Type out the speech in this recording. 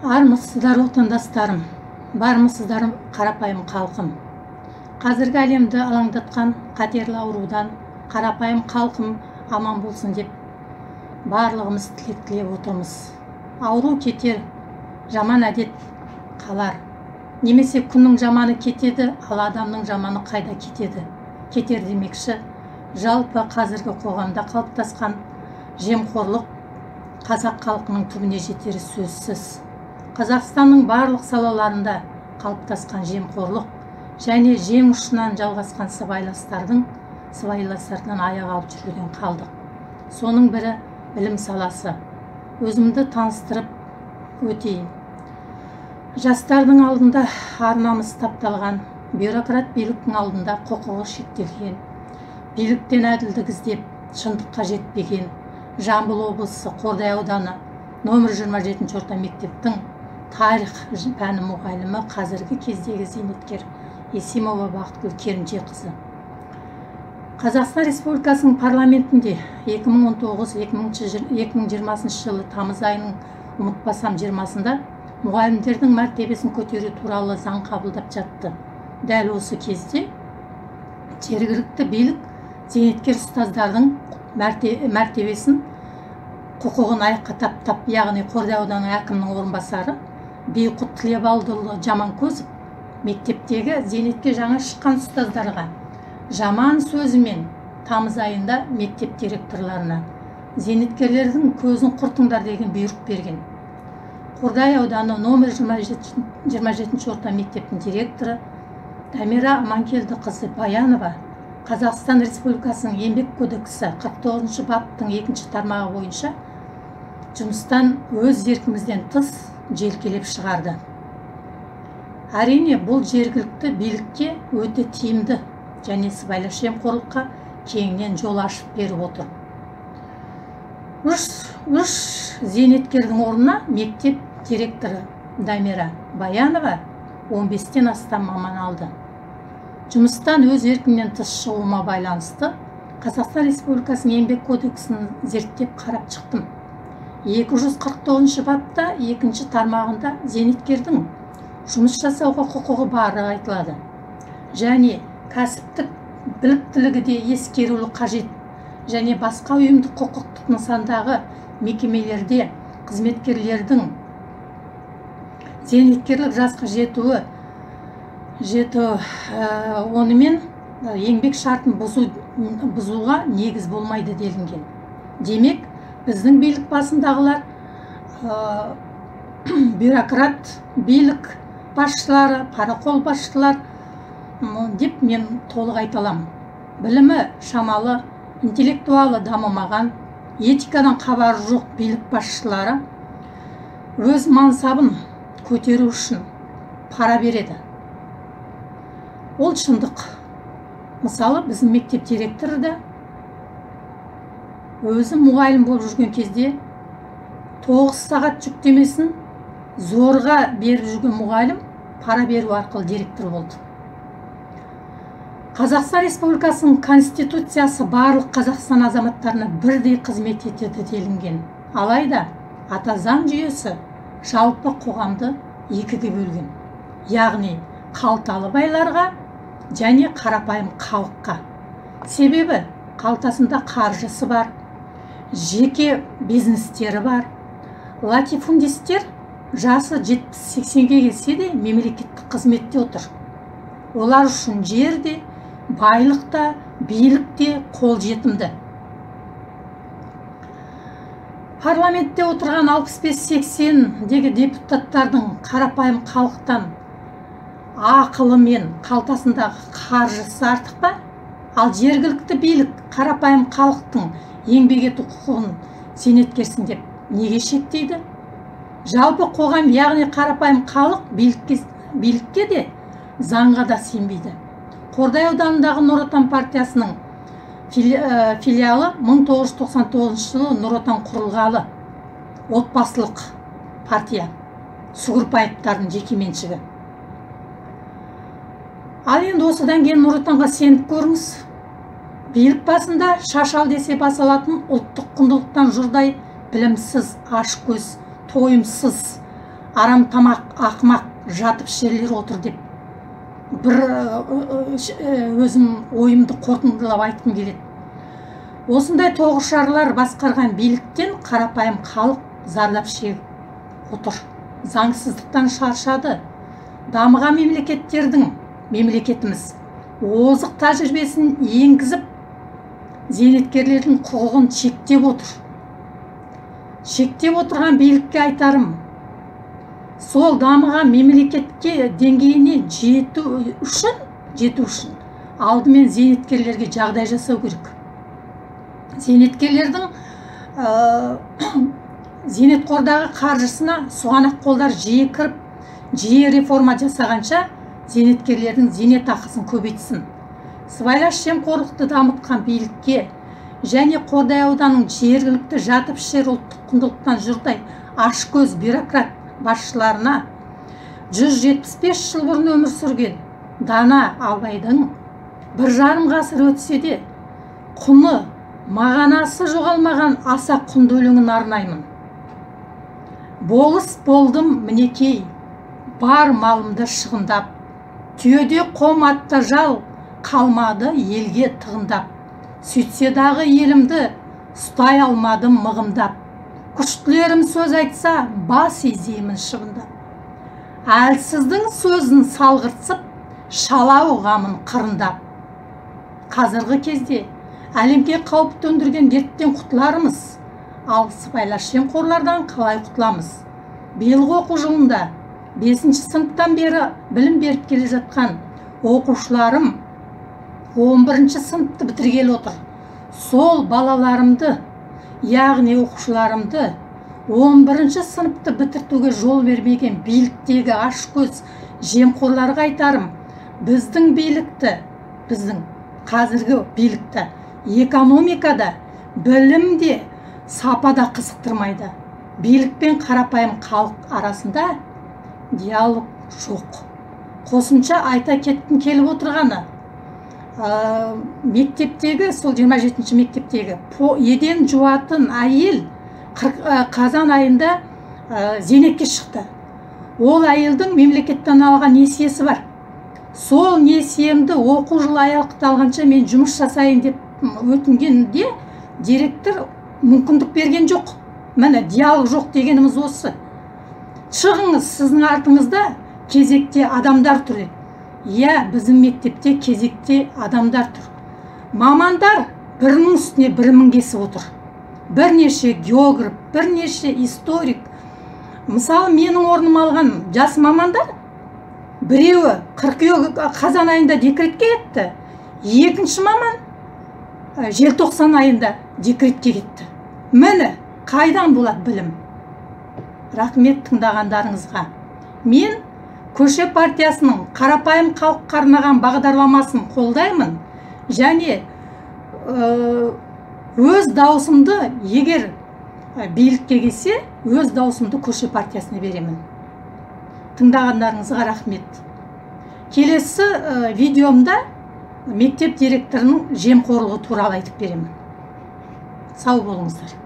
Армысыздар отандастарым, бармысыздар қарапайым халқым. Қазіргі әлемді алаңдатқан қатерлі аурудан қарапайым халқым аман болсын деп барлығымыз тілек тілеп отырмыз. Ауру кетер, жаман әдет қалар. Немесе күннің жаманы кетеді, ал адамның жаманы қайда кетеді? Кетер демекші, жалпы қазіргі қоғамда қалыптасқан жемқорлық қазақ халқының түбіне жетері сөзсіз. Қазақстанның барлық салаларында қалыптасқан жемқорлық және жең ұшынан жалғасқан сыбайластардан аяқ алып жүруден қалдық. Соның бірі білім саласы. Өзімді таныстырып өтейін. Жастардың алдында ар-намысы тапталған, бюрократ биліктің алдында құқығы шектелген, биліктен әділдік іздеп шындыққа жетпеген Жамбыл облысы Қордай ауданы номер 27 орта мектептің тарих пәні мұғалімі қазіргі кездегі зейнеткер Есимова Бақытгүл Керімжеқызы. Қазақстан Республикасының парламентінде 2019-2020 жылы тамыз айының ұмытпасам 20-сында мұғалімдердің мәртебесін көтеру туралы заң қабылдап жатты. Дәл осы кезде жергілікті билік зейнеткер ұстаздардың мәртебесін құқығын аяққа таптап, яғни Қордай ауданы әкімінің орынбасары Бейқұт Тілебалдыұлы Жаманкөзов мектептегі зейнетке жаңа шыққан ұстаздарға жаман сөзімен тамыз айында мектеп директорларына зейнеткерлердің көзін құртыңдар деген бұйрық берген. Қордай ауданы номер 27 орта мектептің директоры Дамира Аманкелдіқызы Баянова Қазақстан Республикасының еңбек кодексі 49 баптың 2 тармағы бойынша жұмыстан өз еркімізден тыс желкелеп шығарды. Әрине, бұл жергілікті билікке өте тиімді және сыбайлас жемқорлыққа кеңінен жол ашып беріп отыр. Үш зейнеткердің орнына мектеп директоры Дамира Баянова 15-тен астам маман алды. Жұмыстан өз еркімнен тыс шығуыма байланысты Қазақстан Республикасының еңбек кодексін зерттеп қарап шықтым. 249 бапта 2 тармағында зейнеткердің жұмыс жасауға құқығы бары айтылады. Және кәсіптік біліктілігі де ескерілуі қажет. Және басқа ұйымдық құқықтық нысандағы мекемелерде қызметкерлердің зейнеткерлік жасқа жетуі онымен еңбек шартын бұзуға негіз болмайды делінген. Демек, біздің билік басындағылар бюрократ, билік басшылары, парақол басшылар деп мен толық айта аламын. Білімі шамалы, интеллектуалы дамымаған, этикадан хабары жоқ билік басшылары өз мансабын көтеру үшін пара береді. Ол шындық. Мысалы, біздің мектеп директоры да өзі мұғалім болып жүрген кезде 9 сағат жүктемесін зорға беріп жүрген мұғалім пара беру арқылы директор болды. Қазақстан Республикасының Конституциясы барлық Қазақстан азаматтарына бірдей қызмет етеді делінген. Алайда ата заң жүйесі жалпы қоғамды екіге бөлген. Яғни қалталы байларға және қарапайым халыққа. Себебі қалтасында қаржысы бар, жеке бизнестері бар. Латифундистер жасы 70-80-ге келсе де мемлекеттік қызметте отыр. Олар үшін жерде, байлықта, билікте қол жетімді. Парламентте отырған 65-80 депутаттардың қарапайым халықтан ақылы мен қалтасындағы қаржысы артық па? Ал жергілікті билік қарапайым халықтың еңбек ету құқығын зейнеткерсің деп неге шектейді? Жалпы қоғам, яғни қарапайым халық билікке де, заңға да сенбейді. Қордай ауданындағы Нұр Отан партиясының филиалы 1999 жылы Нұр Отан құрылғалы отбасылық партия, Сүгірбаевтардың жеке меншігі. Ал енді осыдан кейін Нұр Отанға сеніп көріңіз. Билік басында шашал десе басалатын ұлттық құндылықтан жұрдай білімсіз, ашкөз, тойымсыз арам тамақ ақымақ жатып ішерлер отыр деп бір өзім ойымды қорытындылап айтқым келеді. Осындай тоғышарлар басқарған биліктен қарапайым халық зардап шегіп отыр. Заңсыздықтан шаршады. Дамыған мемлекетіміз озық тәжірибесін енгізіп, зейнеткерлердің құқығын шектеп отыр. Шектеп отырған билікке айтарым, сол дамыған мемлекетке деңгейіне жету үшін алдымен зейнеткерлерге жағдай жасау керек. Зейнеткерлердің зейнетқордағы қаржысына сұғанақ қолдар жиі кіріп, жиі реформа жасағанша зейнеткерлердің зейнетақысын көбейтсін. Сыбайлас жемқорлықты дамытқан билікке және Қордай ауданының жергілікті жатып ішер ұлттық құндылықтан жұрдай ашкөз бюрократ басшыларына 175 жыл бұрын өмір сүрген дана абайдың 1,5 ғасыр өтсе де құны мағанасы жоғалмаған аса құнды өлеңін арнаймын. Болыс болдым мінекей, бар малымды шығындап, түйеде қом атта жал қалмады елге тығындап. Сөйтсе дағы елімді ұстай алмадым мығымдап. Күштілерім сөз айтса бас изеймін шыбындап. Әлсіздің сөзін салғыртсып, шалау ғамын қырындап. Қазіргі кезде әлемге қауіп төндірген дерттен құтыларымыз, ал сыбайлас жемқорлардан қалай құтыламыз? Биылғы оқу жылында 5-ші сыныптан бері білім беріп келе жатқан оқушыларым 11-ші сыныпты бітіргелі отыр. Сол балаларымды, яғни оқушыларымды 11-ші сыныпты бітіртуге жол бермеген биліктегі ашкөз жемқорларға айтарым, біздің билікті, біздің қазіргі билікті экономикада, білімде, сапада қызықтырмайды. Билік пен қарапайым халық арасында диалог жоқ. Қосымша айта кеткім келіп отырғаны, мектептегі, сол 27-ші мектептегі еден жуатын әйел қазан айында зейнетке шықты. Ол әйелдің мемлекеттен алған несиесі бар. Сол несиемді оқу жылы аяқталғанша мен жұмыс жасайын деп өтінгенде директор мүмкіндік берген жоқ. Міне диалог жоқ дегеніміз осы. Шығыңыз, сіздің артыңызда кезекте адамдар тұр. Иә, біздің мектепте кезекте адамдар тұр. Мамандар бірінің үстіне бірі мінгесіп отыр. Бірнеше географ, бірнеше историк. Мысалы, менің орным алған жас мамандар, біреуі қазан айында декретке кетті. Екінші маман желтоқсан айында декретке кетті. Міне, қайдан болады білім? Рахмет тыңдағандарыңызға. Мен Көше партиясының қарапайым халыққа арнаған бағдарламасын қолдаймын және өз даусымды, егер билікке келсе, өз даусымды Көше партиясына беремін. Тыңдағандарыңызға рахмет. Келесі видеомда мектеп директорының жемқорлығы туралы айтып беремін. Сау болыңыздар.